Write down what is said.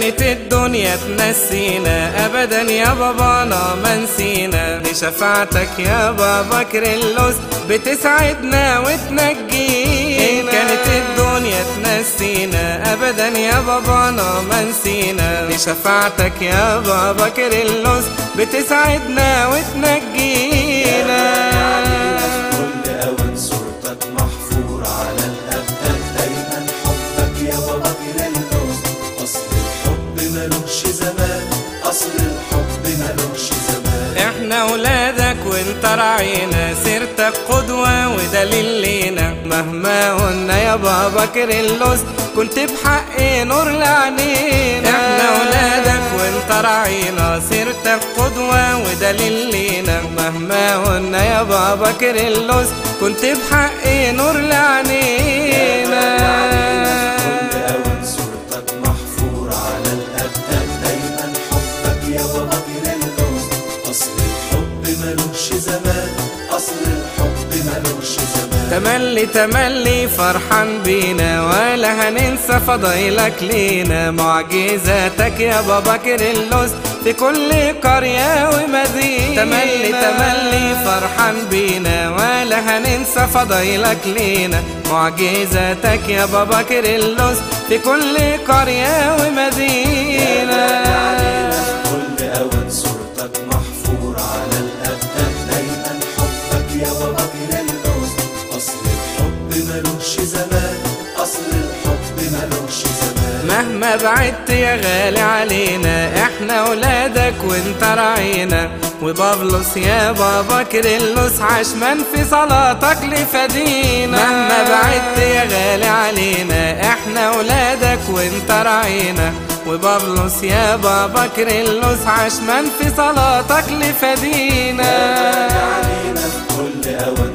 كانت الدنيا تنسينا ابدا يا بابانا ما نسينا، لشفاعتك يا بابا كيرلس بتسعدنا وتنجينا. كانت الدنيا تنسينا ابدا يا بابانا ما نسينا، لشفاعتك يا بابا كيرلس بتسعدنا وتنجينا. احنا ولادك وانت راعينا، سيرتك قدوة ودليل لينا، مهما قلنا يا بابا كيرلس كنت بحق نور لعينينا. احنا ولادك وانت راعينا، سيرتك قدوة ودليل لينا، مهما قلنا يا بابا كيرلس كنت بحق نور لعينينا. تملي تملي فرحان بينا، ولا هننسى فضايلك لينا، معجزاتك يا بابا كيرلس في كل قرية ومدينة. تملي تملي فرحان بينا، ولا هننسى فضايلك لينا، معجزاتك يا بابا كيرلس في كل قرية ومدينة. مهما بعدت يا غالي علينا، احنا ولادك وانت راعينا، وبابلس يا بابا كيرلس عشمان في صلاتك لفدينا. مهما بعدت يا غالي علينا، احنا ولادك وانت راعينا، وبابلس يا بابا كيرلس عشمان في صلاتك لفدينا.